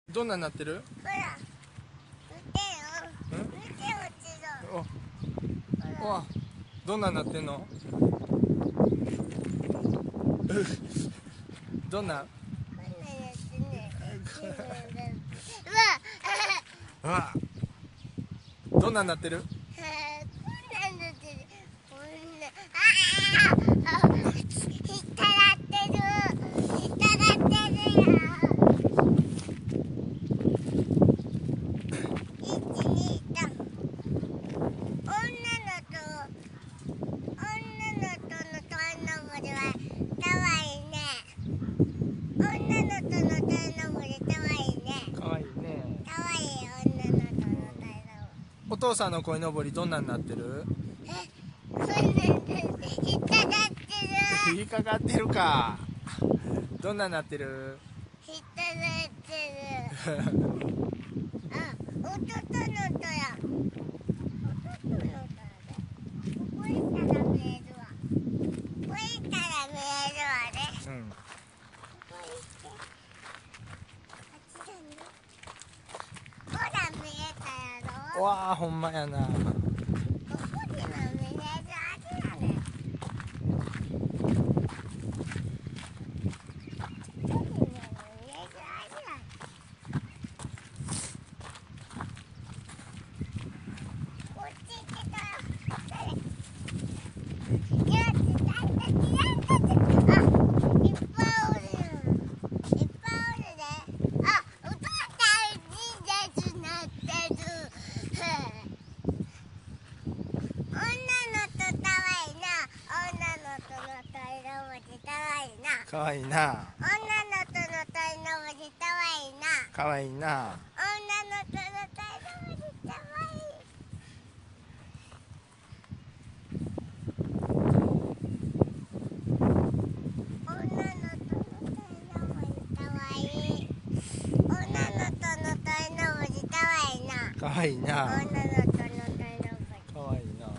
どんなになってる？ ほら、見てよ。見てよ、 おわ、どんなになってんの？どんな？ こんなやつね。 うわ、どんなになってる？ こんなやつね。こんな。ああ。ひたらってる。ひたらってるよ。 お父さんの鯉のぼりどんなになってる？引っかかってるか。どんなになってる？ 引っかかってる。あ、弟の音や。弟の音だ。ここ行ったら見えるわ。ここ行ったら見えるわね。 うん。 ここ行って。あっちだね。ほら見えたやろ。 わあ、ほんまやな。 ここにも見えるはずだね。 かわいいな。 女の子の鳥の文字かわいいな。 かわいいな。 女の子の鳥の文字かわいい。女の子の鳥の文字かわいい。女の子の鳥の文字かわいいな。 かわいいな。 女の子の鳥の文字。 かわいいな。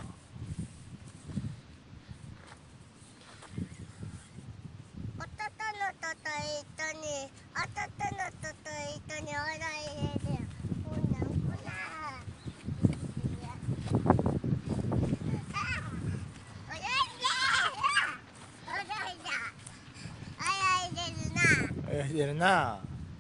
泳いでるな。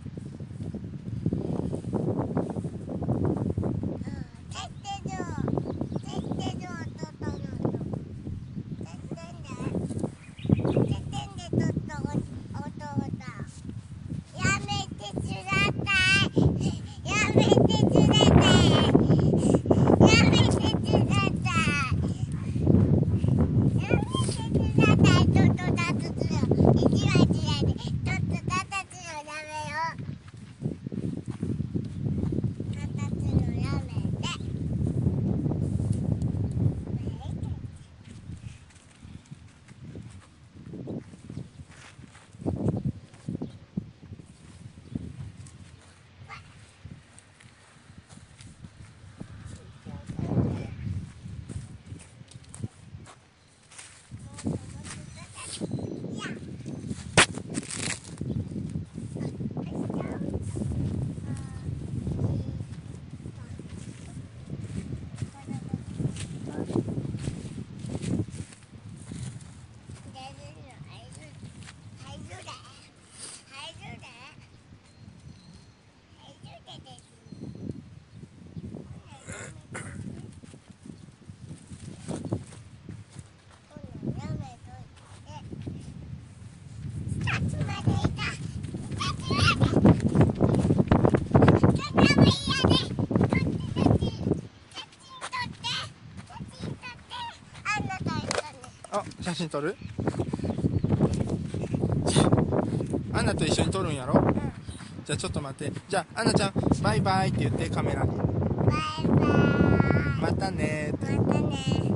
あ、写真撮る？アンナと一緒に撮るんやろ？じゃあちょっと待って。じゃあアンナちゃんバイバイって言ってカメラに。 バイバイ。 またねーって。 またね。